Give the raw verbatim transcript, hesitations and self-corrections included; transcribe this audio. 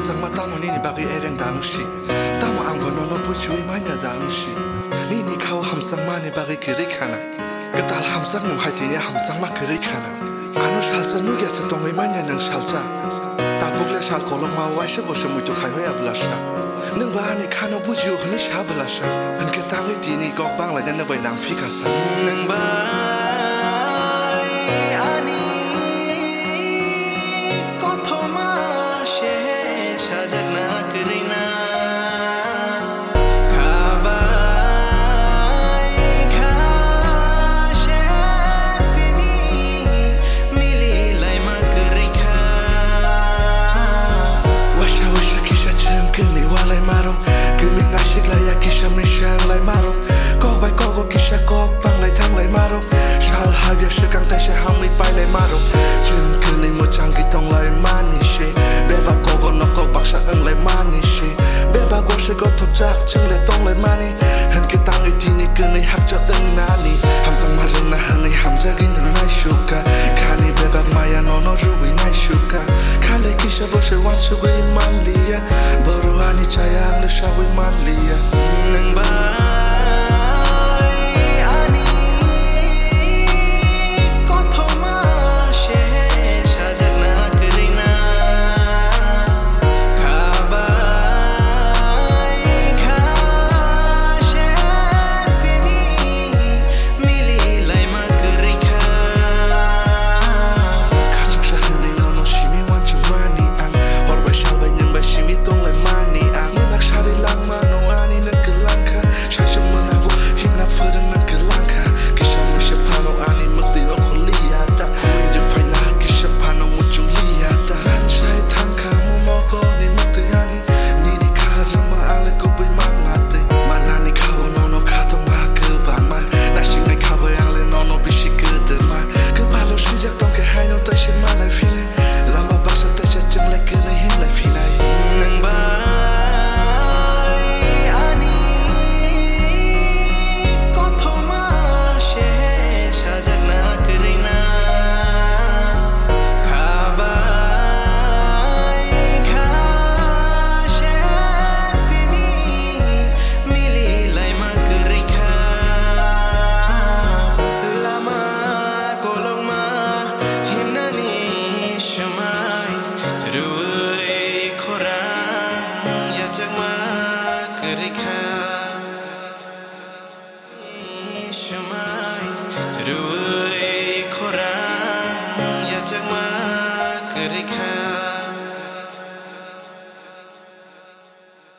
hamsang ma tamo ni ni bagi ereng dangshi tamo ang bono no puchui manya dangshi ni ni kau hamsang ma ni bagi kiri khana ketal hamsang mu hatinya hamsang ma kiri khana anu salsa nu gya se tongai manya nang salsa tapukle sal kolok ma waisha boshe muitu khai hoya blasha nang ba ni khano buju hni sha blasha an ke tangi ti ni gok bang la jan bai nang phika sa nang ba ani kothoma she sajak na karinaก็ทบจากจึงเลยต้องเลยมานี่เห็นกี่ตังไอ้ที่นี่เกินในหักจะตึงนานี่หำสังมาเรื่องนะฮันในหำจะกินในนายชุกะข้านี่เบบมายานอนรู้วินายชุกะข้าเลยกิชบ่ใช่วันสุกิมันลียะบรู้อันนี้ใจยังเลยชาวิมันลียะหนึ่งบ้า